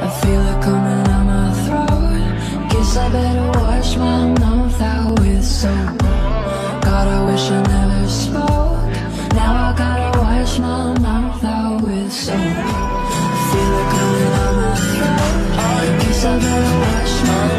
feel it coming out my throat. Guess I better wash my mouth out with soap. God, I wish I never spoke. Now I gotta wash my mouth out with soap. I feel it coming out my throat. Guess I better wash my